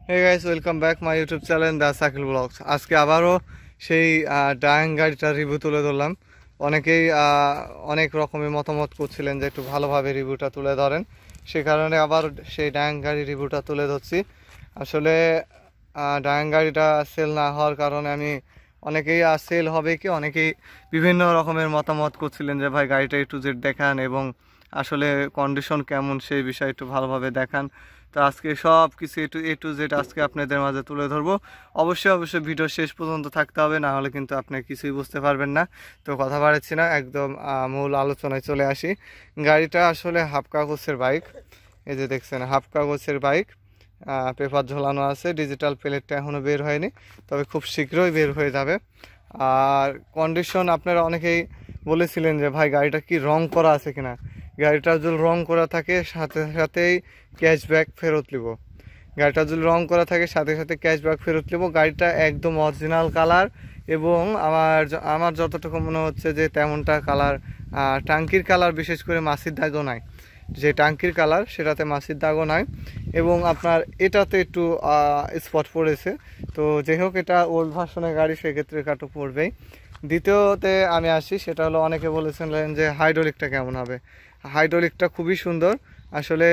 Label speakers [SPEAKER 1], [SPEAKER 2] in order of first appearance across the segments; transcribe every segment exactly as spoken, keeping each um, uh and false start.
[SPEAKER 1] Hey guys, welcome back my YouTube channel the Shakil vlogs. আজকে আবারও সেই ডায়াং গাড়িটার রিভিউ তুলে ধরলাম। অনেকেই আহ, অনেক রকমের মতামত করছিলেন যে একটু ভালোভাবে রিভিউটা তুলে ধরেন, সে কারণে আবার সেই ডায়াং গাড়ির রিভিউটা তুলে ধরছি। আসলে ডায়াং গাড়িটা সেল না হওয়ার কারণে আমি অনেকেই সেল হবে কি অনেকেই বিভিন্ন রকমের মতামত করছিলেন যে ভাই গাড়িটা একটু জেড দেখান এবং আসলে কন্ডিশন কেমন সেই বিষয়ে একটু ভালোভাবে দেখান। তো আজকে সব কিছু A to A to Z আজকে আপনাদের মাঝে তুলে ধরবো। অবশ্যই অবশ্যই ভিডিও শেষ পর্যন্ত থাকতে হবে, না হলে কিন্তু আপনি কিছুই বুঝতে পারবেন না। তো কথা বাড়াচ্ছি না, একদম মূল আলোচনায় চলে আসি। গাড়িটা আসলে হাফ কাগজের বাইক। এই যে দেখছেন হাফ কাগজের বাইক, পেপার ঝোলানো আছে, ডিজিটাল প্লেটটা এখনও বের হয়নি, তবে খুব শীঘ্রই বের হয়ে যাবে। আর কন্ডিশন আপনারা অনেকেই বলেছিলেন যে ভাই গাড়িটা কি রং করা আছে কিনা। গাড়িটা যদি রং করা থাকে সাথে সাথেই ক্যাশব্যাক ফেরত নেব। গাড়িটা যদি রং করা থাকে সাথে সাথে ক্যাশব্যাক ফেরত নেব। গাড়িটা একদম অরিজিনাল কালার এবং আমার আমার যতটুকু মনে হচ্ছে যে তেমনটা কালার, টাঙ্কির কালার বিশেষ করে মাছির দাগও নাই। যে টাঙ্কির কালার সেটাতে মাছির দাগও নাই এবং আপনার এটাতে একটু স্পট পড়েছে। তো যাই হোক, এটা ওল্ড ভার্সনের গাড়ি, সেক্ষেত্রে কাটু পড়বেই। দ্বিতীয়তে আমি আসি, সেটা হলো অনেকে বলেছিলেন যে হাইড্রোলিকটা কেমন হবে। হাইড্রোলিকটা খুবই সুন্দর। আসলে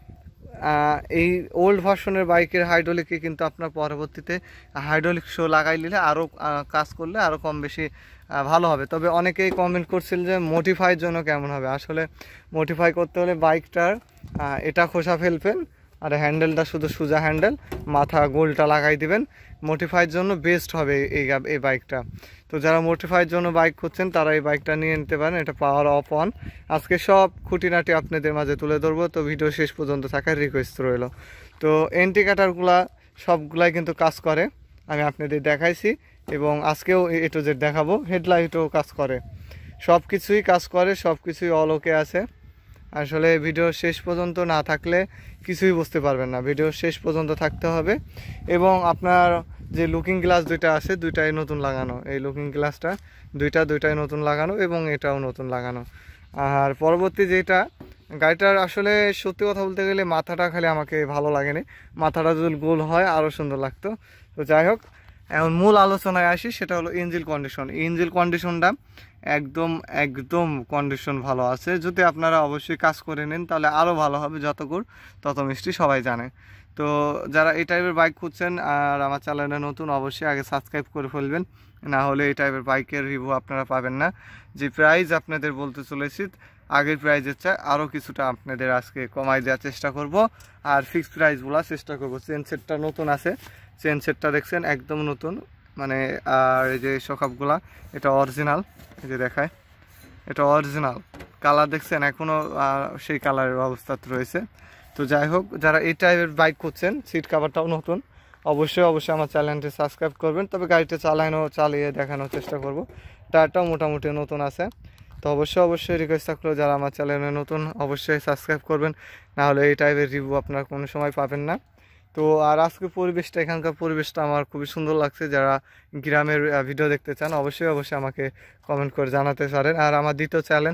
[SPEAKER 1] এই ওল্ড ভার্সনের বাইকের হাইড্রোলিকে কিন্তু আপনার পরবর্তীতে হাইড্রোলিক শো লাগাই নিলে আরও কাজ করলে আরও কম বেশি ভালো হবে। তবে অনেকেই কমেন্ট করছিল যে মডিফাইয়ের জন্য কেমন হবে। আসলে মডিফাই করতে হলে বাইকটার এটা খোসা ফেলবেন আর হ্যান্ডেলটা শুধু সোজা হ্যান্ডেল, মাথা গোলটা লাগাই দিবেন। মডিফাইয়ের জন্য বেস্ট হবে এই এই বাইকটা। তো যারা মডিফাইয়ের জন্য বাইক খুঁজছেন তারা এই বাইকটা নিয়ে নিতে পারেন। এটা পাওয়ার অফ অন। আজকে সব খুঁটিনাটি আপনাদের মাঝে তুলে ধরবো, তো ভিডিও শেষ পর্যন্ত থাকার রিকোয়েস্ট রইল। তো ইন্ডিকেটারগুলা সবগুলাই কিন্তু কাজ করে, আমি আপনাদের দেখাইছি এবং আজকেও এ টু জেড দেখাবো। হেডলাইটও কাজ করে, সব কিছুই কাজ করে, সব কিছুই অল ওকে আছে। আসলে ভিডিও শেষ পর্যন্ত না থাকলে কিছুই বুঝতে পারবেন না, ভিডিও শেষ পর্যন্ত থাকতে হবে। এবং আপনার যে লুকিং গ্লাস দুইটা আছে দুইটাই নতুন লাগানো, এই লুকিং গ্লাসটা দুইটা দুইটাই নতুন লাগানো এবং এটাও নতুন লাগানো। আর পরবর্তী যেটা গাড়িটার আসলে সত্যি কথা বলতে গেলে মাথাটা খালি আমাকে ভালো লাগেনি, মাথাটা যদি গোল হয় আরও সুন্দর লাগতো। তো যাই হোক, এখন মূল আলোচনায় আসি, সেটা হলো ইঞ্জিন কন্ডিশন। ইঞ্জিন কন্ডিশনটা একদম একদম কন্ডিশন ভালো আছে। যদি আপনারা অবশ্যই কাজ করে নেন তাহলে আরও ভালো হবে, যত গুড় তত মিষ্টি সবাই জানে। তো যারা এই টাইপের বাইক খুঁজছেন আর আমার চ্যানেলে নতুন, অবশ্যই আগে সাবস্ক্রাইব করে ফেলবেন, না হলে এই টাইপের বাইকের রিভিউ আপনারা পাবেন না। যে প্রাইস আপনাদের বলতে চলেছি আগের প্রাইজের চাই আরও কিছুটা আপনাদের আজকে কমাই দেওয়ার চেষ্টা করব, আর ফিক্সড প্রাইস বলার চেষ্টা করব। চেন সেটটা নতুন আছে, চেন সেটটা দেখছেন একদম নতুন, মানে আর এই যে সকাপগুলা এটা অরিজিনাল, এই যে দেখায় এটা অরিজিনাল। কালার দেখছেন এখনও সেই কালারের অবস্থাতে রয়েছে। তো যাই হোক, যারা এই টাইপের বাইক করছেন, সিট কাভারটাও নতুন, অবশ্যই অবশ্যই আমার চ্যানেলটি সাবস্ক্রাইব করবেন। তবে গাড়িটা চালানো চালিয়ে দেখানোর চেষ্টা করব। টায়ারটাও মোটামুটি নতুন আছে। তো অবশ্যই অবশ্যই রিকোয়েস্ট থাকলো যারা আমার চ্যানেলে নতুন অবশ্যই সাবস্ক্রাইব করবেন, না হলে এই টাইপের রিভিউ আপনারা কোনো সময় পাবেন না। তো আর আজকে পরিবেশটা, এখানকার পরিবেশটা আমার খুবই সুন্দর লাগছে। যারা গ্রামের ভিডিও দেখতে চান অবশ্যই অবশ্যই আমাকে কমেন্ট করে জানাতে পারেন। আর আমার দ্বিতীয় চ্যানেল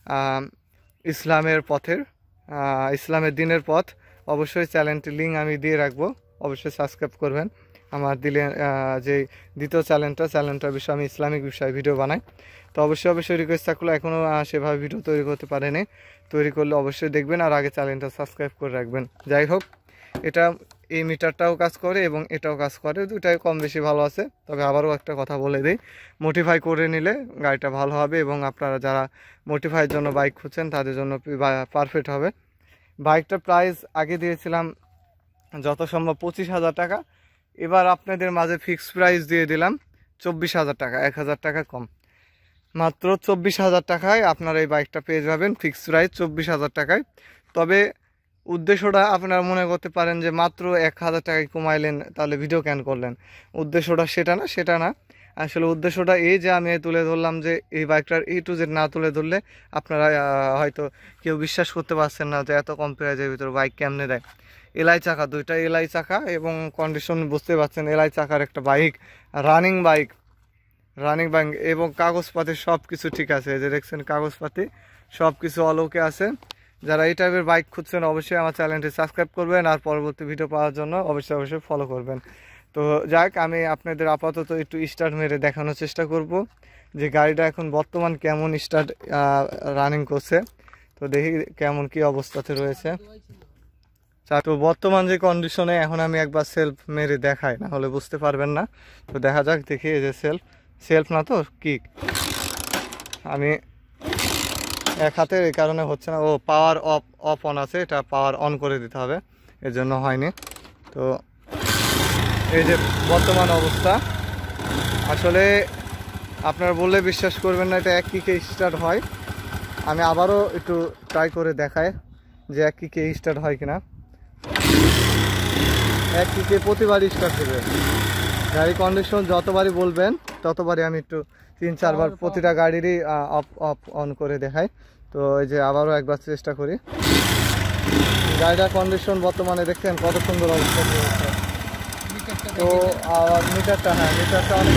[SPEAKER 1] ইসলামের পথের ইসলামের দিনের পথ, অবশ্যই চ্যানেলটির লিঙ্ক আমি দিয়ে রাখবো, অবশ্যই সাবস্ক্রাইব করবেন। আমার দিলে যে দ্বিতীয় চ্যানেলটা চ্যানেলটার বিষয়ে আমি ইসলামিক বিষয়ে ভিডিও বানাই। তো অবশ্যই অবশ্যই রিকোয়েস্ট থাকলো, এখনও সেভাবে ভিডিও তৈরি করতে পারেনি, তৈরি করলে অবশ্যই দেখবেন আর আগে চ্যানেলটা সাবস্ক্রাইব করে রাখবেন। যাই হোক, এটা এই মিটারটাও কাজ করে এবং এটাও কাজ করে, দুটাই কম বেশি ভালো আছে। তবে আবারও একটা কথা বলে দিই, মডিফাই করে নিলে গাড়িটা ভালো হবে এবং আপনারা যারা মডিফাইয়ের জন্য বাইক খুঁজছেন তাদের জন্য পারফেক্ট হবে। বাইকটার প্রাইস আগে দিয়েছিলাম যত সম্ভব পঁচিশ হাজার টাকা, এবার আপনাদের মাঝে ফিক্সড প্রাইস দিয়ে দিলাম চব্বিশ হাজার টাকা, এক হাজার টাকা কম, মাত্র চব্বিশ হাজার টাকায় আপনারা এই বাইকটা পেয়ে যাবেন। ফিক্সড প্রাইস চব্বিশ হাজার টাকায়। তবে উদ্দেশ্যটা আপনারা মনে করতে পারেন যে মাত্র এক হাজার টাকায় কমাইলেন তাহলে ভিডিও ক্যান করলেন, উদ্দেশ্যটা সেটা না, সেটা না। আসলে উদ্দেশ্যটা এই যে আমি তুলে ধরলাম যে এই বাইকটার এ টু জেড না তুলে ধরলে আপনারা হয়তো কেউ বিশ্বাস করতে পারছেন না যে এত কম প্রাইজের ভিতরে বাইক কেমনে দেয়। এলাই চাকা, দুইটা এলাই চাকা এবং কন্ডিশন বুঝতে পারছেন, এলাই চাকার একটা bike, running bike, running bike এবং কাগজপাতি সব কিছু ঠিক আছে। এই যে দেখছেন কাগজপাতি সব কিছু অলোকে আছে যারা এই টাইপের বাইক খুঁজছেন অবশ্যই আমার চ্যানেলটি সাবস্ক্রাইব করবেন, আর পরবর্তী ভিডিও পাওয়ার জন্য অবশ্যই অবশ্যই ফলো করবেন। তো যাক, আমি আপনাদের আপাতত একটু স্টার্ট মেরে দেখানোর চেষ্টা করব যে গাড়িটা এখন বর্তমান কেমন স্টার্ট রানিং করছে। তো দেখি কেমন কি অবস্থাতে রয়েছে। তো বর্তমান যে কন্ডিশনে এখন আমি একবার সেলফ মেরে দেখাই, না হলে বুঝতে পারবেন না। তো দেখা যাক, দেখি এই যে সেলফ সেলফ না তো কিক, আমি এক হাতের এই কারণে হচ্ছে না। ও পাওয়ার অফ অফ অন আছে, এটা পাওয়ার অন করে দিতে হবে, এর জন্য হয়নি। তো এই যে বর্তমান অবস্থা, আসলে আপনারা বললে বিশ্বাস করবেন না, এটা এক কিকে স্টার্ট হয়। আমি আবারও একটু ট্রাই করে দেখাই যে এক কিকে স্টার্ট হয় কিনা। এক কিকে প্রতিবারই স্টার্ট হবে। গাড়ি কন্ডিশন যতবারই বলবেন ততবারই আমি একটু তিন চারবার প্রতিটা গাড়িরই অফ অফ অন করে দেখাই। তো এই যে আবারও একবার চেষ্টা করি। গাড়িটার কন্ডিশন বর্তমানে দেখছেন কত সুন্দর অবস্থা রয়েছে। তো আর মিটারটা, হ্যাঁ মিটারটা অনেক,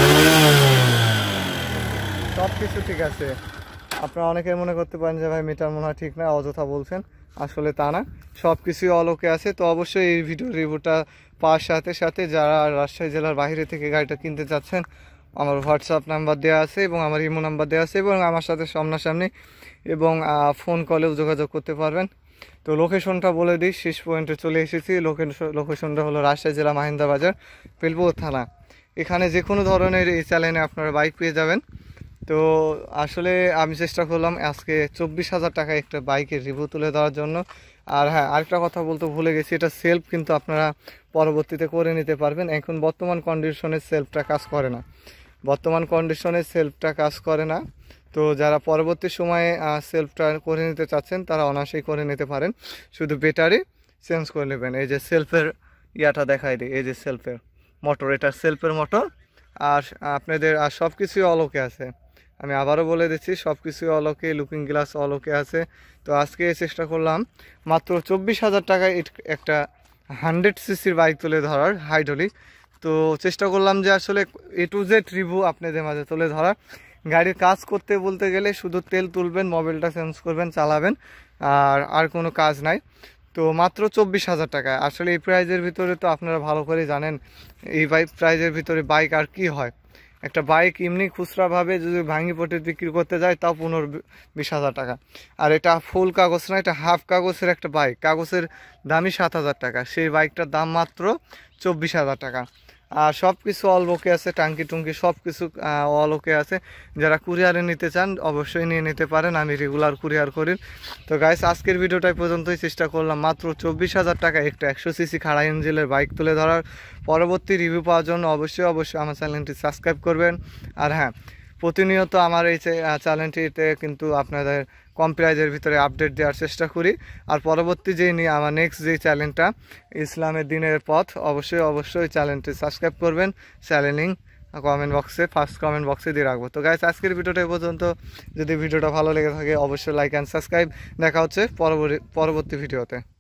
[SPEAKER 1] সব কিছু ঠিক আছে। আপনারা অনেকে মনে করতে পারেন যে ভাই মিটার মনে হয় ঠিক না, অযথা বলছেন, আসলে তা না, সব কিছুই অলোকে আছে। তো অবশ্যই এই ভিডিও রিভিউটা পাওয়ার সাথে সাথে যারা রাজশাহী জেলার বাইরে থেকে গাড়িটা কিনতে চাচ্ছেন, আমার হোয়াটসঅ্যাপ নাম্বার দেওয়া আছে এবং আমার ইমো নাম্বার দেওয়া আছে, এবং আমার সাথে সামনাসামনি এবং ফোন কলেও যোগাযোগ করতে পারবেন। তো লোকেশনটা বলে দিই, শেষ পয়েন্টে চলে এসেছি। লোকেশন লোকেশনটা হলো রাজশাহী জেলা মাহিন্দা বাজার, বেলপুর থানা। এখানে যে কোনো ধরনের এই চ্যানেলে আপনারা বাইক পেয়ে যাবেন। তো আসলে আমি চেষ্টা করলাম আজকে চব্বিশ হাজার টাকায় একটা বাইকের রিভিউ তুলে দেওয়ার জন্য। আর হ্যাঁ, আরেকটা কথা বলতে ভুলে গেছি, এটা সেলফ কিন্তু আপনারা পরবর্তীতে করে নিতে পারবেন। এখন বর্তমান কন্ডিশনে সেলফটা কাজ করে না, বর্তমান কন্ডিশনে সেলফটা কাজ করে না। তো যারা পরবর্তী সময়ে সেলফটা করে নিতে চাচ্ছেন তারা অনায়াসেই করে নিতে পারেন, শুধু ব্যাটারি চেঞ্জ করে নেবেন। এই যে সেলফের ইয়াটা দেখাই দিই, এই যে সেলফের মোটর, এটা সেলফের মোটর। আর আপনাদের আর সব কিছুই অলোকে আছে, আমি আবারও বলে দিচ্ছি সব কিছুই অলোকে, লুকিং গ্লাস অলোকে আছে। তো আজকে চেষ্টা করলাম মাত্র চব্বিশ হাজার টাকায় একটা হান্ড্রেড সিসির বাইক তুলে ধরার, হাইড্রোলিক। তো চেষ্টা করলাম যে আসলে এ টু জেড রিভিউ আপনাদের মাঝে তুলে ধরার। গাড়ির কাজ করতে বলতে গেলে শুধু তেল তুলবেন, মোবিলটা চেঞ্জ করবেন, চালাবেন, আর আর কোনো কাজ নাই। তো মাত্র চব্বিশ হাজার টাকা, আসলে এই প্রাইজের ভিতরে তো আপনারা ভালো করে জানেন এই বাইক প্রাইজের ভিতরে বাইক আর কি হয়। একটা বাইক এমনি খুচরাভাবে যদি ভাঙি পটে বিক্রি করতে যায় তাও পনেরো বিশ হাজার টাকা, আর এটা ফুল কাগজ না, এটা হাফ কাগজের একটা বাইক, কাগজের দামই সাত হাজার টাকা, সেই বাইকটার দাম মাত্র চব্বিশ হাজার টাকা। আর সব কিছু অল্পকে আছে, টাঙ্কি টুঙ্কি সব কিছু অলোকে আছে। যারা কুরিয়ারে নিতে চান অবশ্যই নিয়ে নিতে পারেন, আমি রেগুলার কুরিয়ার করি। তো গাইস, আজকের ভিডিওটাই পর্যন্তই চেষ্টা করলাম মাত্র চব্বিশ হাজার টাকা একটা একশো সিসি খাড়া ইঞ্জিনের বাইক তুলে ধরার। পরবর্তী রিভিউ পাওয়ার জন্য অবশ্যই অবশ্যই আমার চ্যানেলটি সাবস্ক্রাইব করবেন। আর হ্যাঁ, প্রতিনিয়ত আমার এই চ্যানেলটিতে কিন্তু আপনাদের কম প্রাইজের ভিতরে আপডেট দেওয়ার চেষ্টা করি। আর পরবর্তী যেই নিয়ে আমার নেক্সট যেই চ্যানেলটা ইসলামের দিনের পথ, অবশ্যই অবশ্যই চ্যানেলটি সাবস্ক্রাইব করবেন। চ্যানেল লিঙ্ক কমেন্ট বক্সে, ফার্স্ট কমেন্ট বক্সে দিয়ে রাখবো। তো গাইস, আজকের ভিডিওটা এই পর্যন্ত। যদি ভিডিওটা ভালো লেগে থাকে অবশ্যই লাইক অ্যান্ড সাবস্ক্রাইব। দেখা হচ্ছে পরবর্তী পরবর্তী ভিডিওতে।